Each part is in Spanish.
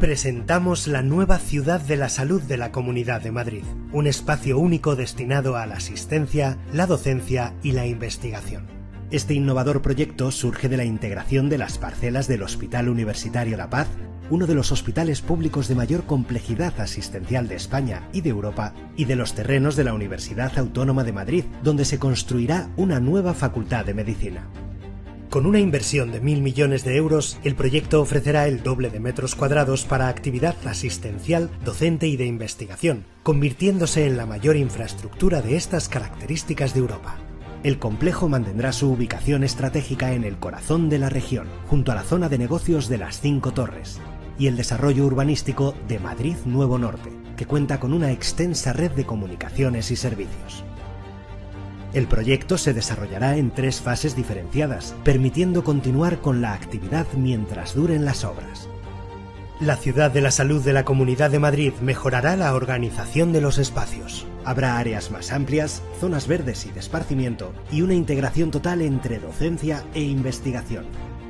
Presentamos la nueva Ciudad de la Salud de la Comunidad de Madrid, un espacio único destinado a la asistencia, la docencia y la investigación. Este innovador proyecto surge de la integración de las parcelas del Hospital Universitario La Paz, uno de los hospitales públicos de mayor complejidad asistencial de España y de Europa, y de los terrenos de la Universidad Autónoma de Madrid, donde se construirá una nueva Facultad de Medicina. Con una inversión de 1.000 millones de euros, el proyecto ofrecerá el doble de metros cuadrados para actividad asistencial, docente y de investigación, convirtiéndose en la mayor infraestructura de estas características de Europa. El complejo mantendrá su ubicación estratégica en el corazón de la región, junto a la zona de negocios de las 5 Torres, y el desarrollo urbanístico de Madrid Nuevo Norte, que cuenta con una extensa red de comunicaciones y servicios. El proyecto se desarrollará en 3 fases diferenciadas, permitiendo continuar con la actividad mientras duren las obras. La Ciudad de la Salud de la Comunidad de Madrid mejorará la organización de los espacios. Habrá áreas más amplias, zonas verdes y de esparcimiento, y una integración total entre docencia e investigación.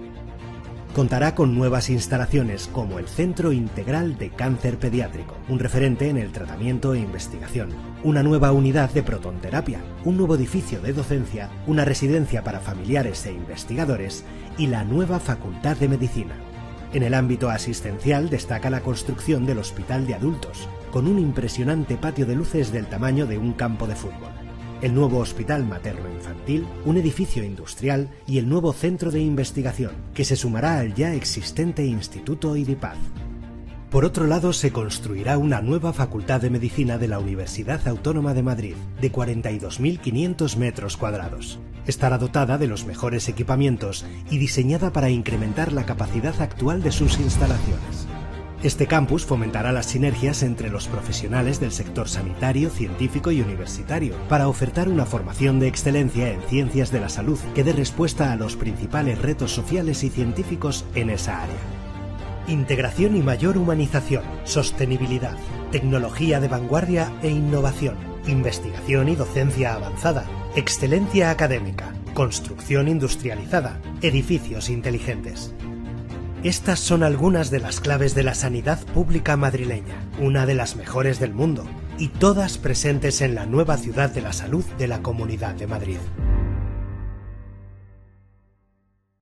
Contará con nuevas instalaciones como el Centro Integral de Cáncer Pediátrico, un referente en el tratamiento e investigación, una nueva unidad de protonterapia, un nuevo edificio de docencia, una residencia para familiares e investigadores y la nueva Facultad de Medicina. En el ámbito asistencial destaca la construcción del Hospital de Adultos, con un impresionante patio de luces del tamaño de un campo de fútbol, el nuevo Hospital Materno-Infantil, un edificio industrial y el nuevo Centro de Investigación, que se sumará al ya existente Instituto IDIPAZ. Por otro lado, se construirá una nueva Facultad de Medicina de la Universidad Autónoma de Madrid, de 42.500 metros cuadrados. Estará dotada de los mejores equipamientos y diseñada para incrementar la capacidad actual de sus instalaciones. Este campus fomentará las sinergias entre los profesionales del sector sanitario, científico y universitario, para ofertar una formación de excelencia en ciencias de la salud que dé respuesta a los principales retos sociales y científicos en esa área. Integración y mayor humanización, sostenibilidad, tecnología de vanguardia e innovación, investigación y docencia avanzada, excelencia académica, construcción industrializada, edificios inteligentes. Estas son algunas de las claves de la sanidad pública madrileña, una de las mejores del mundo, y todas presentes en la nueva Ciudad de la Salud de la Comunidad de Madrid.